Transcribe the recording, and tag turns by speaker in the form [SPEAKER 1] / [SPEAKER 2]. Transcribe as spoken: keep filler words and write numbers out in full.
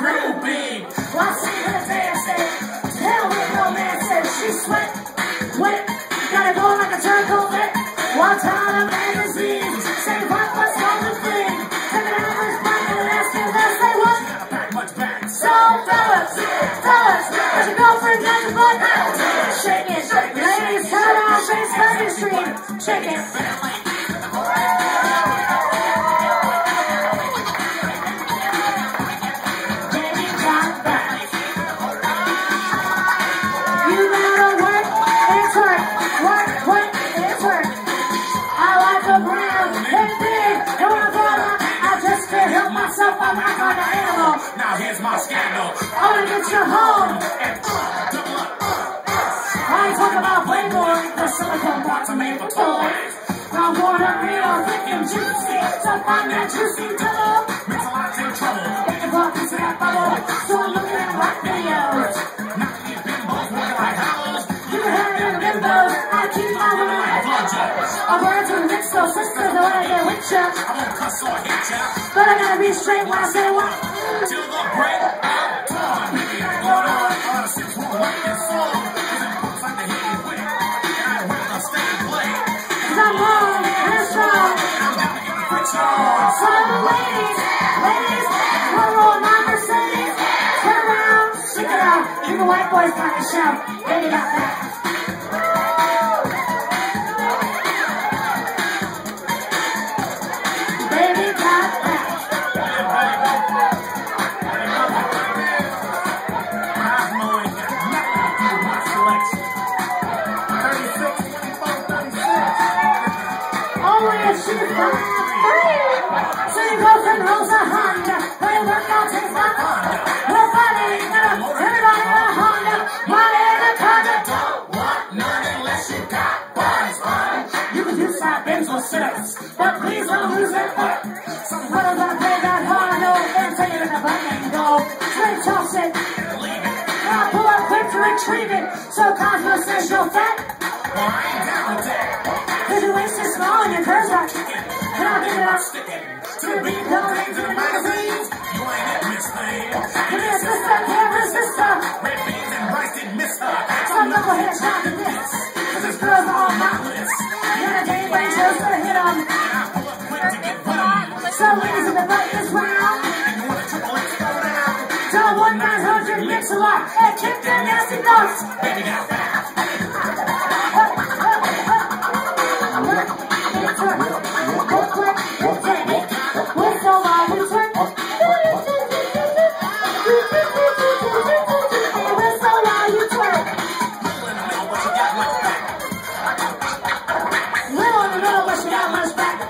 [SPEAKER 1] real big.
[SPEAKER 2] Well, I see her dancing, hell with romances. She sweat, wet, gotta go like a turtle vet. One time magazine, say what was on the thing. Take it out of his back and ask him, they'll say what?
[SPEAKER 1] Much back.
[SPEAKER 2] So, fellas, fellas, let your girlfriend get the butt out. Shake it, ladies, turn on, shake Sunday Street. Shake it. I'm not on the animal.
[SPEAKER 1] Now here's my scandal.
[SPEAKER 2] I wanna get you home.
[SPEAKER 1] And uh, double up.
[SPEAKER 2] I ain't talking about Playboy. The silicone parts are made for toys. I'm born up real thick and juicy. So find that juicy double.
[SPEAKER 1] Makes a lot of trouble.
[SPEAKER 2] Make a buck into that bubble. So I'm looking at rock videos.
[SPEAKER 1] Not these bimbos working like howls.
[SPEAKER 2] You can have them bimbos. I keep my women like blowjobs. I'm running to the next door sisters. I wanna get with ya.
[SPEAKER 1] I won't cuss or hit ya.
[SPEAKER 2] But I gotta be straight when I say what.
[SPEAKER 1] Till the break of dawn. Maybe I'm going on. On a six won't write this song. Cause it looks like the hit with. And I'd rather stay and play.
[SPEAKER 2] Cause I'm wrong and strong.
[SPEAKER 1] And I'm down to get the friction on.
[SPEAKER 2] So ladies, ladies, we're rolling my Mercedes. Turn around, stick it out. Even the white boys got to shout. Baby got that. Baby got that.
[SPEAKER 1] I'm knowing that nothing to do with my selection. thirty-six, twenty-four, thirty-six.
[SPEAKER 2] Only if she finds free. So your girlfriend rolls a Honda. Her workout takes my Honda. We're funny, everybody got a Honda. Money in a Honda.
[SPEAKER 1] Don't want none unless you got bodies on.
[SPEAKER 2] You can do side bends or sit-ups, but please don't lose that foot. Some brothers gonna play that Honda and take it in the butt and go. Straight toss it. Now pull up quick to retrieve it. So Cosmo says you're fat.
[SPEAKER 1] Well, I ain't down with that.
[SPEAKER 2] Cause your waist is small and your curves are kicking. And I'll give it up.
[SPEAKER 1] Sticking to the beat, no names in the magazines. You ain't that miss thing.
[SPEAKER 2] Give me a sister, can't resist her.
[SPEAKER 1] Red beans and rice didn't miss her.
[SPEAKER 2] Some knucklehead trying to diss. Cause this girl's on my list. You're a game brain chose to hit 'em.
[SPEAKER 1] And I pull up quick to get rid of you.
[SPEAKER 2] So ladies in the butt this round.
[SPEAKER 1] And you want a triple X go down.
[SPEAKER 2] Tell one nine hundred mix a lot. And kick them nasty nuts.
[SPEAKER 1] Baby got that.
[SPEAKER 2] Little in the middle, but she got much back.